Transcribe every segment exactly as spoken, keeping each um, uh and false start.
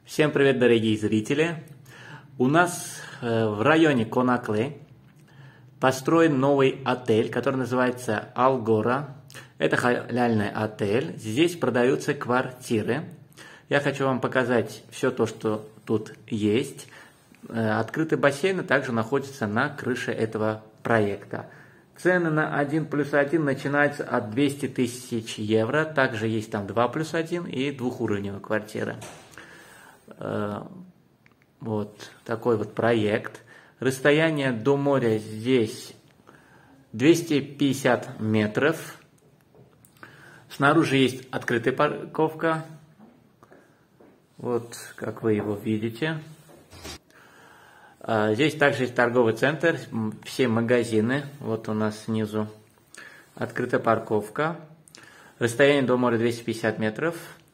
Всем привет, дорогие зрители! У нас э, в районе Конакле построен новый отель, который называется Алгора. Это халяльный отель. Здесь продаются квартиры. Я хочу вам показать все то, что тут есть. Э, открытый бассейн также находится на крыше этого проекта. Цены на один плюс один начинаются от двухсот тысяч евро. Также есть там два плюс один и двухуровневые квартиры. Вот такой вот проект. Расстояние до моря здесь двести пятьдесят метров. Снаружи есть открытая парковка. Вот как вы его видите. Здесь также есть торговый центр, все магазины. Вот у нас снизу открытая парковка. Расстояние до моря двести пятьдесят метров.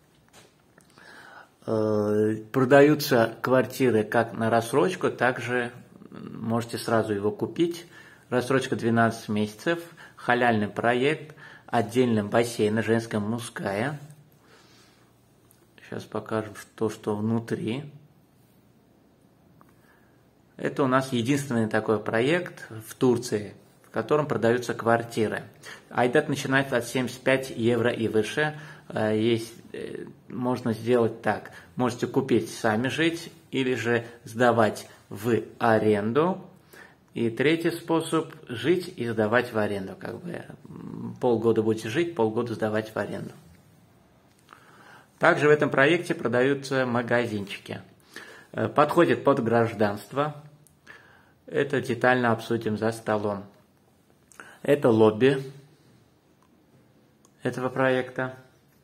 Продаются квартиры как на рассрочку, также можете сразу его купить. Рассрочка двенадцать месяцев, халяльный проект, отдельный бассейн, женская, мужская. Сейчас покажем то, что внутри. Это у нас единственный такой проект в Турции, в котором продаются квартиры. Айдат начинается от семидесяти пяти евро и выше. Есть, можно сделать так. Можете купить, сами жить, или же сдавать в аренду. И третий способ – жить и сдавать в аренду. Как бы полгода будете жить, полгода сдавать в аренду. Также в этом проекте продаются магазинчики. Подходит под гражданство. Это детально обсудим за столом. Это лобби этого проекта.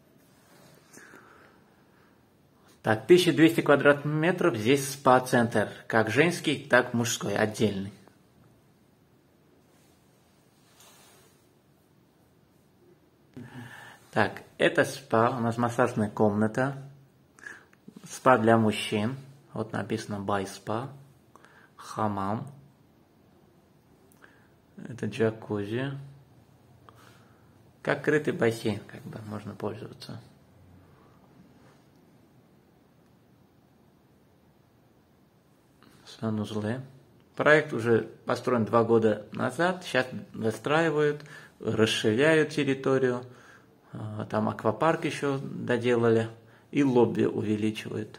Так, тысяча двести квадратных метров, здесь спа-центр, как женский, так мужской, отдельный. Так, это спа, у нас массажная комната, спа для мужчин, вот написано бай-спа, хамам, это джакузи, как крытый бассейн, как бы можно пользоваться. Санузлы. Проект уже построен два года назад, сейчас достраивают, расширяют территорию, там аквапарк еще доделали и лобби увеличивают.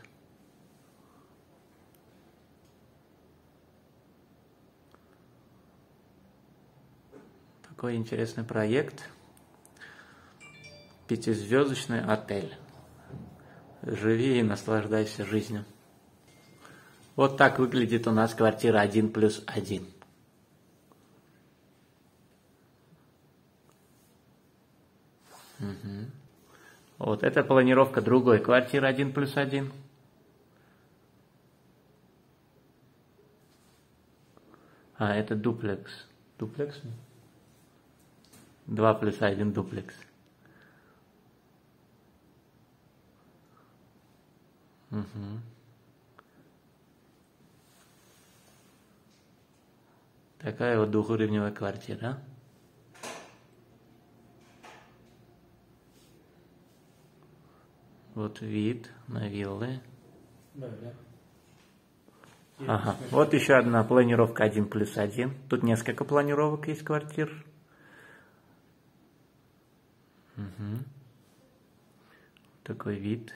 Такой интересный проект. Пятизвездочный отель. Живи и наслаждайся жизнью. Вот так выглядит у нас квартира один плюс один. Угу. Вот это планировка другой квартиры один плюс один. А, это дуплекс. Дуплекс? два плюс один дуплекс. Угу. Такая вот двухуровневая квартира. Вот вид на виллы. Да, да. Ага. Вот еще одна планировка один плюс один. Тут несколько планировок есть квартир. Угу. Такой вид.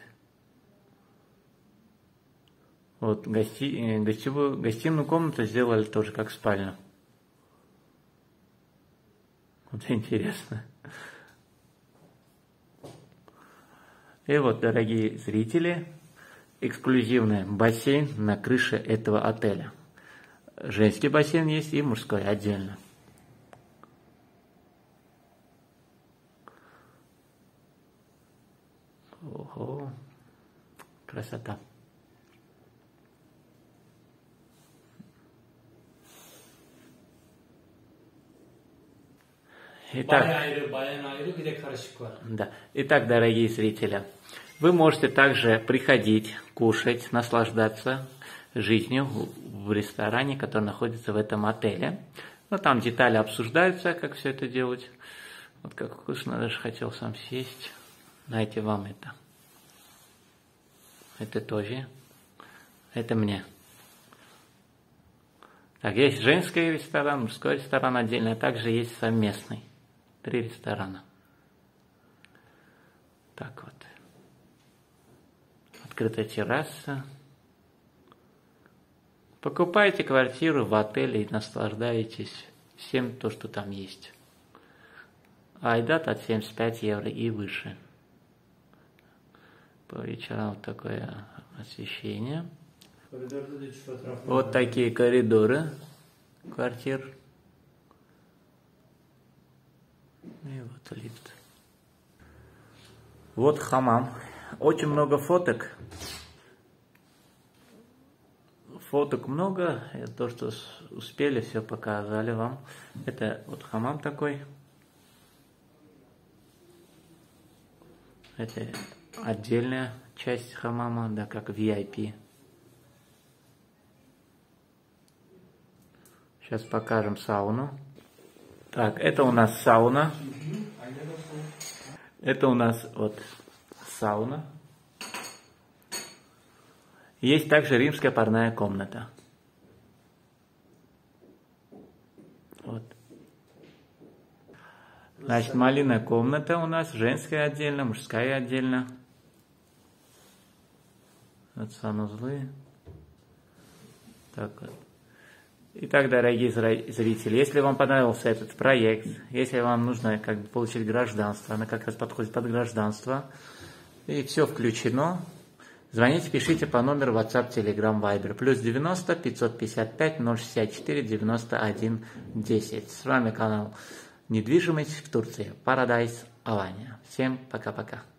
Вот гости... гостевую... гостиную комнату сделали тоже как спальню. Вот интересно. И вот, дорогие зрители, эксклюзивный бассейн на крыше этого отеля. Женский бассейн есть и мужской отдельно. Ого, красота. Итак, да. Итак, дорогие зрители, вы можете также приходить, кушать, наслаждаться жизнью в ресторане, который находится в этом отеле. Ну, там детали обсуждаются, как все это делать. Вот как вкусно, даже хотел сам съесть. Дайте вам это. Это тоже Это мне. Так, есть женский ресторан, мужской ресторан отдельно, а также есть совместный. Три ресторана. Так вот. Открытая терраса. Покупайте квартиру в отеле и наслаждайтесь всем то, что там есть. Айдат от семьдесят пять евро и выше. По вечерам вот такое освещение. Вот такие коридоры квартир. И вот лифт. Вот хамам. Очень много фоток. Фоток много. Это то, что успели, все показали вам. Это вот хамам такой. Это отдельная часть хамама, да, как ви ай пи. Сейчас покажем сауну. Так, это у нас сауна. Это у нас вот сауна. Есть также римская парная комната. Вот. Значит, малиновая комната у нас, женская отдельно, мужская отдельно. Вот санузлы. Так вот. Итак, дорогие зрители, если вам понравился этот проект, если вам нужно как бы получить гражданство, она как раз подходит под гражданство, и все включено, звоните, пишите по номеру WhatsApp, Telegram, Viber, плюс девяносто пятьсот пятьдесят пять ноль шестьдесят четыре девяносто один десять. С вами канал «Недвижимость в Турции», Paradise Alanya. Всем пока-пока.